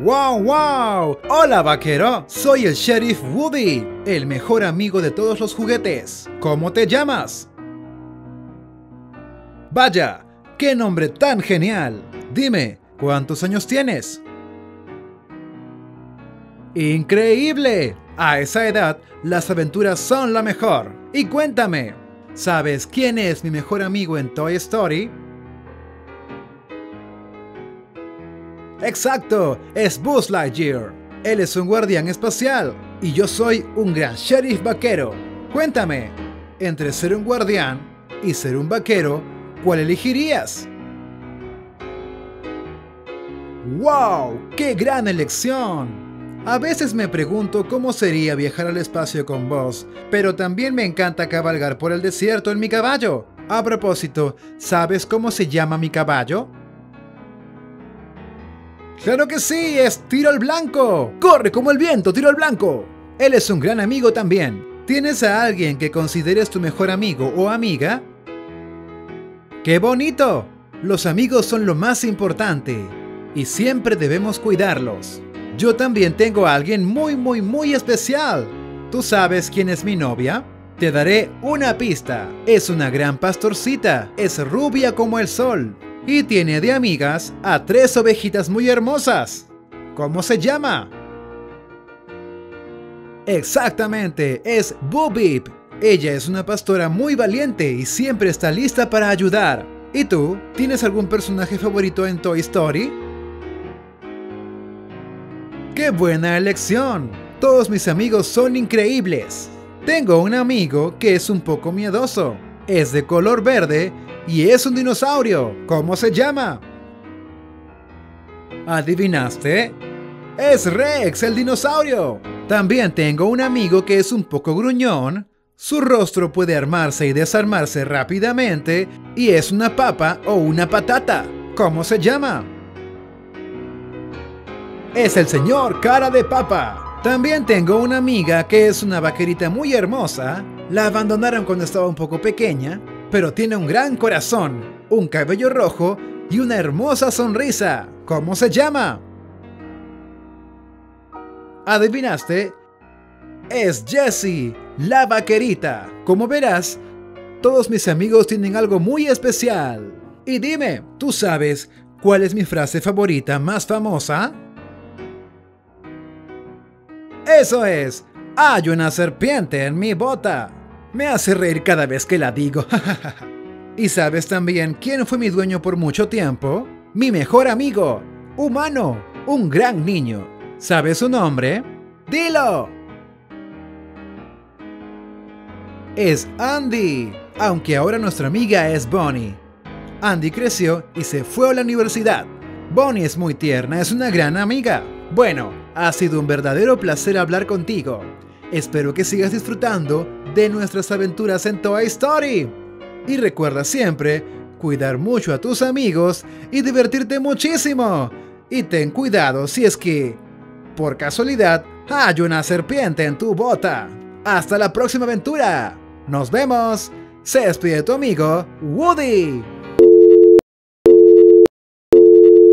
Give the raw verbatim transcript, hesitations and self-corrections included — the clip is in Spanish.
¡Wow, wow! ¡Hola, vaquero! Soy el Sheriff Woody, el mejor amigo de todos los juguetes. ¿Cómo te llamas? Vaya, ¡qué nombre tan genial! Dime, ¿cuántos años tienes? ¡Increíble! A esa edad, las aventuras son la mejor. Y cuéntame, ¿sabes quién es mi mejor amigo en Toy Story? ¡Exacto! Es Buzz Lightyear. Él es un guardián espacial y yo soy un gran sheriff vaquero. Cuéntame, entre ser un guardián y ser un vaquero, ¿cuál elegirías? ¡Wow! ¡Qué gran elección! A veces me pregunto cómo sería viajar al espacio con Buzz, pero también me encanta cabalgar por el desierto en mi caballo. A propósito, ¿sabes cómo se llama mi caballo? ¡Claro que sí! ¡Es Tiro al Blanco! ¡Corre como el viento, Tiro al Blanco! Él es un gran amigo también. ¿Tienes a alguien que consideres tu mejor amigo o amiga? ¡Qué bonito! Los amigos son lo más importante y siempre debemos cuidarlos. Yo también tengo a alguien muy muy muy especial. ¿Tú sabes quién es mi novia? Te daré una pista. Es una gran pastorcita. Es rubia como el sol. Y tiene de amigas a tres ovejitas muy hermosas. ¿Cómo se llama? Exactamente, es Bo Peep. Ella es una pastora muy valiente y siempre está lista para ayudar. ¿Y tú? ¿Tienes algún personaje favorito en Toy Story? ¡Qué buena elección! Todos mis amigos son increíbles. Tengo un amigo que es un poco miedoso. Es de color verde y es un dinosaurio. ¿Cómo se llama? ¿Adivinaste? ¡Es Rex, el dinosaurio! También tengo un amigo que es un poco gruñón. Su rostro puede armarse y desarmarse rápidamente y es una papa o una patata. ¿Cómo se llama? Es el señor Cara de Papa. También tengo una amiga que es una vaquerita muy hermosa. La abandonaron cuando estaba un poco pequeña, pero tiene un gran corazón, un cabello rojo y una hermosa sonrisa. ¿Cómo se llama? ¿Adivinaste? Es Jessie, la vaquerita. Como verás, todos mis amigos tienen algo muy especial. Y dime, ¿tú sabes cuál es mi frase favorita más famosa? ¡Eso es! ¡Hay una serpiente en mi bota! Me hace reír cada vez que la digo. ¿Y sabes también quién fue mi dueño por mucho tiempo? ¡Mi mejor amigo! ¡Humano! ¡Un gran niño! ¿Sabes su nombre? ¡Dilo! Es Andy, aunque ahora nuestra amiga es Bonnie. Andy creció y se fue a la universidad. Bonnie es muy tierna, es una gran amiga. Bueno, ha sido un verdadero placer hablar contigo. Espero que sigas disfrutando de nuestras aventuras en Toy Story. Y recuerda siempre cuidar mucho a tus amigos y divertirte muchísimo. Y ten cuidado si es que, por casualidad, hay una serpiente en tu bota. ¡Hasta la próxima aventura! ¡Nos vemos! Se despide tu amigo Woody.